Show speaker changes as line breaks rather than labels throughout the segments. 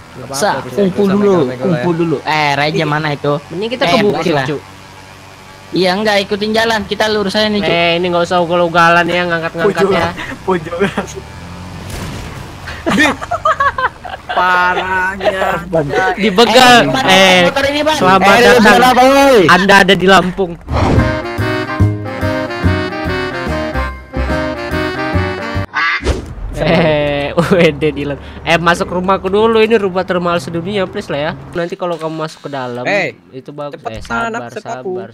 Kumpul dulu. Raja mana itu?
Mending kita ke bukit lah.
Iya enggak, ikutin jalan, kita lurus aja nih, Cuk.
Ini nggak usah ugal-ugalan ya, ngangkat-ngangkat ya.
Pojokan.
Parahnya
Dibegal. Selamat datang. Anda ada di Lampung. UED Dilan. Masuk rumahku dulu, ini rumah termahal sedunia, please lah ya. Nanti kalau kamu masuk ke dalam itu bagus. Sabar.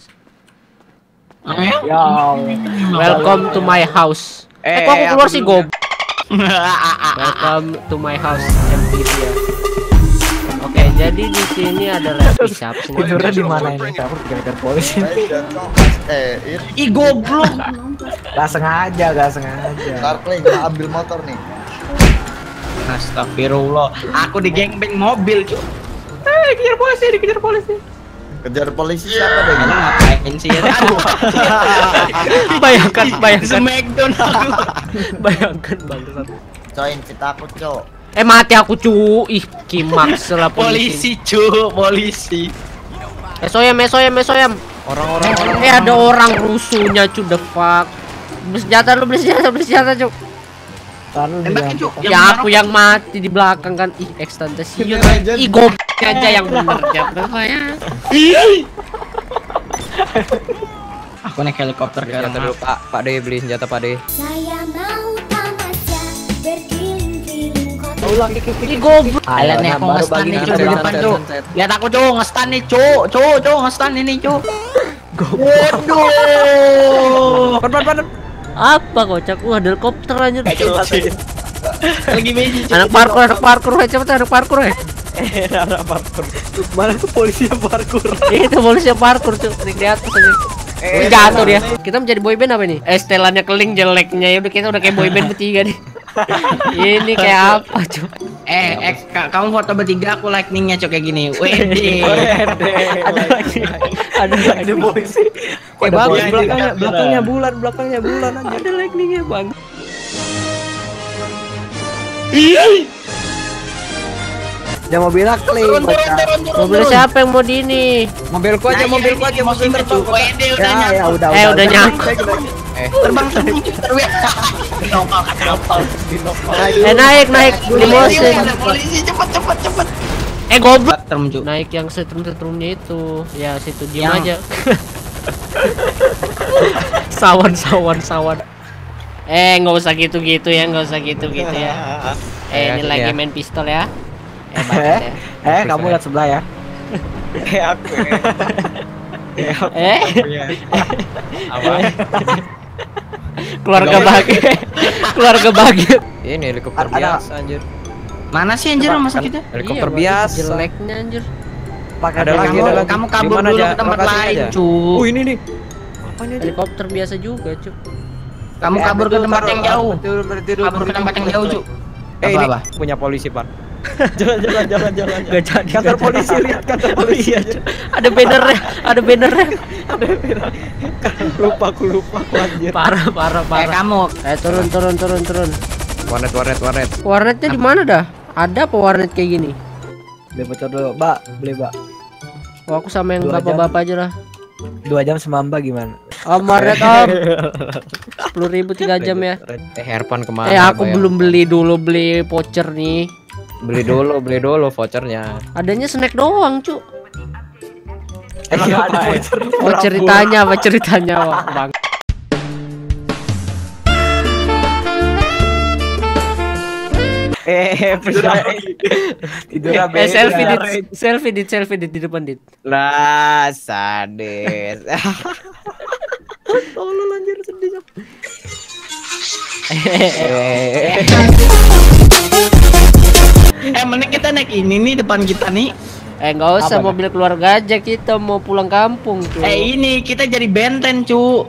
Welcome to my house. Kok aku keluar sih, gob? Welcome to my house, MPV ya. Oke, jadi di sini ada rapid shop.
Tidurnya di mana ini? Aku dikejar polisi.
Ih, goblok.
Gak sengaja.
Carplay ambil motor nih.
Astagfirullah, aku digengbeng mobil, Cuk. Dikejar polisi.
Kejar polisi siapa deh?
Ngapain sih ya?
Bayangkan
Smackdown aku.
Bayangkan bangsat.
Coin, kita takut, Cok.
Mati aku, cu. Ih, kimaks lah
Polisi, Cuk, polisi.
Soyam.
Orang-orang
Ada orang rusuhnya, cu, the fuck. Beli senjata, cu.
Tembakin, Cuk.
Ya aku yang mati di belakang kan. Ih, ekstantasi. Ih, goblok aja yang bener ya.
Aku naik helikopter ke
dulu, Pak De beli senjata, Pak De.
Saya mau tamasya berkeliling-keliling kota.
Ih, goblok.
Lihat nih, aku ngestan nih, Cuk, di depan, Cuk. Lihat aku, Cuk, ngestan nih, Cuk, ngestan ini, Cuk. Waduh.
Pan.
Apa kocak? Ada helikopter anjir.
Lagi magic.
Anak parkur, cepet anak parkur.
Anak parkur. Mana tuh polisi yang parkur?
Itu polisi yang parkur, Cuk. Di atas aja. Jatuh dia. Kita menjadi boyband apa nih? Setelannya keling jeleknya ya udah kita udah kayak boyband bertiga nih. Ini kayak apa, Cuk?
Kamu foto bertiga, aku lightningnya, Cuk, kayak gini. Wede.
Ada lagi
polisi.
bagus
Belakangnya bulan aja.
Ada lightningnya, Bang.
Ya mobilnya klik.
Mobil siapa yang mau di ini?
Mobilku aja mau terbang.
Wede
Ya udah.
Udah nyangkut.
Terbang.
Naik limosin.
Polisi cepet.
Goblok. Naik yang setrum-setrumnya itu. Ya situ diam aja. Sawan. Nggak usah gitu ya. Ini lagi main pistol ya.
Kamu lihat sebelah ya.
Aku.
Keluarga bahagia.
Ini helikopter biasa anjir.
Mana sih anjir rumah sakitnya?
Helikopter biasa.
Jeleknya anjir.
Ada lagi.
Kamu kabur dulu ke tempat lain, Cuk.
Ini nih.
Helikopter biasa juga, Cuk.
Kamu kabur ke tempat yang jauh. Cuk.
Ini punya polisi, Pak. Jangan.
Gak jadi.
Kantor polisi, lihat kantor polisi aja.
Ada bannernya.
Lupa anjir.
Parah.
Kamu.
Turun.
Warnet.
Warnetnya di mana dah? Ada apa warnet kayak gini?
Beli bocor dulu, Mbak. Beli, Mbak.
Aku sama yang bapak-bapak aja lah.
2 jam sama Mbak gimana?
Warnet Om. 10.000 3 jam ya.
Erpan kemana?
Aku belum beli voucher nih.
Beli dulu vouchernya.
Adanya snack doang, Cuk.
Emang gak ada voucher.
Apa ceritanya, Bang? Selfie dit di depan dit.
Lah, sadis.
Tolol anjir sedih.
Mending kita naik ini nih depan kita nih.
Nggak usah mobil keluarga aja, kita mau pulang kampung, Cuk.
Ini kita jadi benten, Cuk.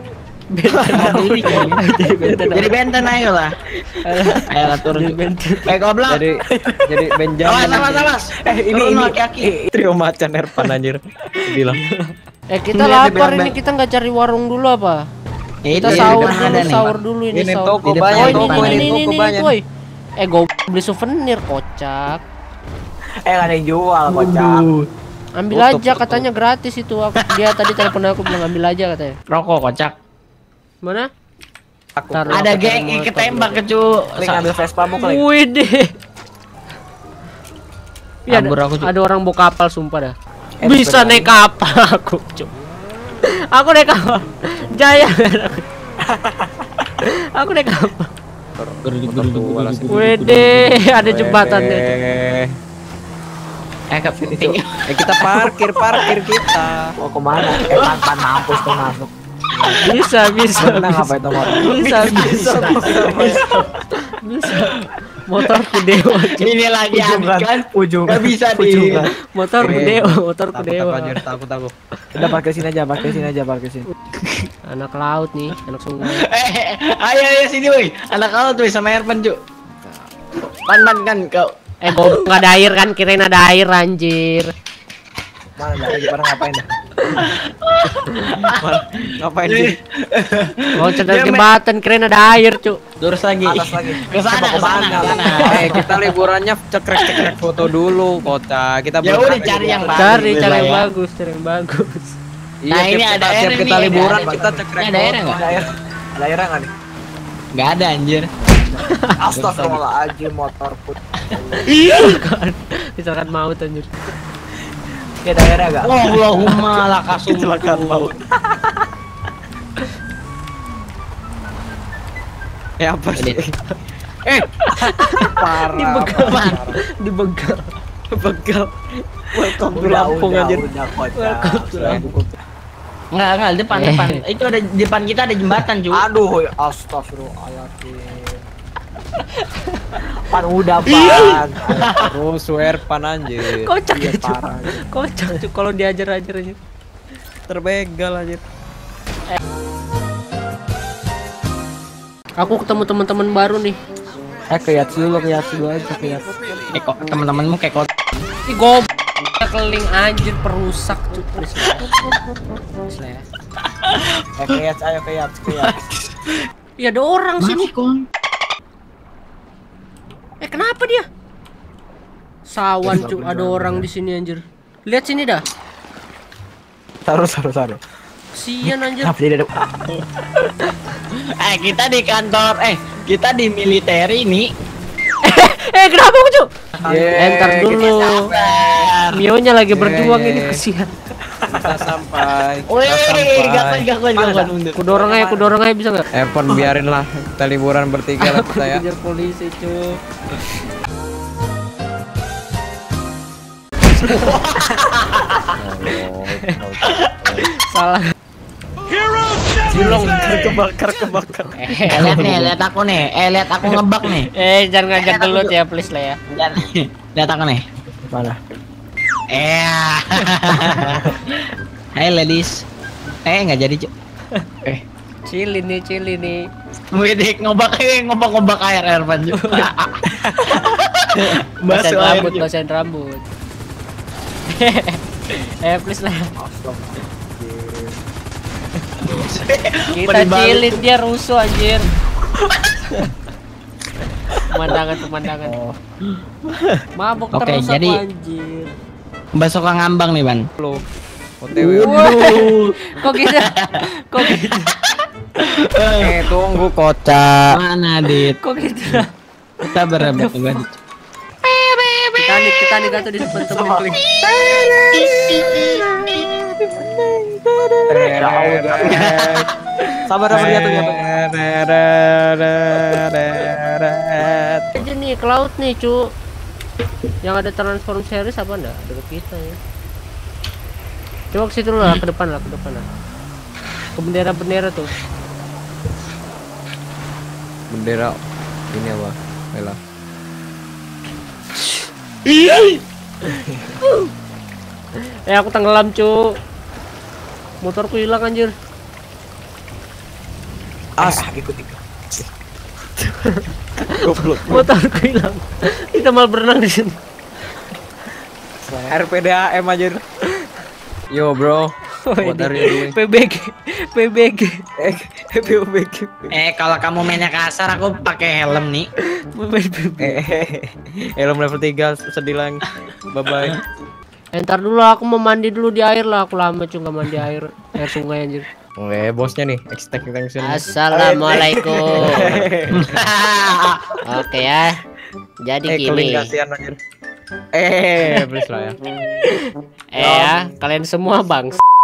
Jadi benten ayolah. Ayolah turun. Goblok.
Jadi Benjamin.
Awas. Ini kaki.
Trio macan Erpan anjir. Bilang.
Kita lapar ini, kita nggak cari warung dulu apa? Kita sahur dulu ini.
Ini toko banyak,
ini, boy. Gue beli souvenir, kocak.
Gak ada yang jual kocak.
Ambil aja katanya gratis itu. Dia tadi telepon aku bilang ambil aja katanya.
Rokok kocak.
Mana?
Ada geng ketembak cu.
Klik ambil Vespa mu klik.
Wih deh. Iya,
Kabur aku, Cuk.
ada orang bawa kapal sumpah dah. Bisa naik kapal aku, Cuk. Aku naik kapal. Jaya. Aku naik kapal. Wede, ada jembatannya.
Kita parkir kita.
Mau kemana? Pan mampus tuh masuk.
Bisa.
Menang apa itu motor?
Bisa. Motorku dewa.
Ini lagi kan
Ujung.
Gak bisa di
Motorku dewa.
Takut aku.
Udah parkir sini aja.
Anak laut nih, anak sungai.
ayo sini woi. Anak kau tuh sama Erpan cu. Pan kan kau.
Goblok nggak ada air kan, kirain ada air anjir.
Mana lagi pada ngapain dah?
Ngapain sih?
Mau cerdas jembatan, kirain ada air, Cuk.
Lurus lagi.
Atas lagi.
Ke sana.
Kita liburannya cekrek foto dulu kota. Kita
Ya udah cari yang bagus.
Cari yang
ya.
bagus,
Nah, ini ada air
kita
nih,
liburan
ada
kita cekrek.
Ada air enggak?
Ada air nggak nih?
Enggak ada anjir.
Astagfirullahaladzim motorku.
Kecelakaan maut anjir.
Ya ada air nggak?
Allahumma lakasum.
Kecelakaan maut.
Apa sih?
Dibegal.
Welcome
to Lampung, anjir.
Enggak, depan. Itu ada depan kita ada jembatan, cu.
Aduh, astagfirullahaladzim. Pan udah pan.
Terus Erpan anjir.
Kocak
Iya,
ya, Cuk.
parah.
Kocak, Cuk, kalau diajar aja.
Terbegal anjir.
Aku ketemu teman-teman baru nih.
Keyat dulu aja keyat.
Kok teman-temanmu kayak kok.
Ih goblok keling anjir perusak, Cuk.
Keyat, ayo keyat.
Iya ada orang sini. Kenapa dia? Sawan, Cuk, ada orang di sini anjir. Lihat sini dah.
Taruh.
Kasian anjir.
Kenapa dia ada?
Kita di kantor, kita di militer ini.
Kenapa aku, Cuk? Entar dulu.
Sabar.
Mionya lagi berjuang ini, kasihan.
Kita sampai.
Gak mundur.
Aku dorong aja bisa nggak?
Erpan biarin lah kita liburan bertiga lah kita ya.
Kejar polisi, Cuk. Salah.
Kebakar.
Lihat aku nih. Lihat aku ngebak nih.
Jangan ngajak gelut ya, please lah ya.
Lihat aku nih.
Mana?
Hai ladies. Nggak jadi, Cuk.
Cili nih.
Widik ngobak air Erpan juga.
Basahin rambut. Please lah. Kita cilin dia rusuh anjir. Pemandangan. Mabok
Oke,
terus
jadi
aku anjir.
Bakso Ngambang nih, Ban.
Lo. OTW.
Kok gitu?
Tunggu kocak.
Mana, Dit?
Kok gitu?
Kita berempat Ban.
Titanic atau di depan temen kling.
Sabar jatuh.
Aja nih ke laut nih, Cu. Yang ada transform series apa enggak? Ada kita ya. Coba ke situ lah, ke depan lah. Ke bendera tuh.
Bendera ini apa? Bela.
Aku tenggelam, Cu. Motorku hilang anjir.
Ikut.
Motorku hilang. Kita malah berenang di sini.
RPDAM aja. Yo bro. What are you doing?
PBG, PBG.
Kalau kamu mainnya kasar, aku pakai helm nih.
Helm level 3 sedih lagi. Bye bye.
Entar dulu aku mau mandi dulu di air lah. Aku lama cuy nggak mandi air sungai anjir.
Oke, bosnya nih, extension.
Assalamualaikum. Oke ya. Jadi gini.
Kasihan anjir. Please lah ya.
Ya, kalian semua bang.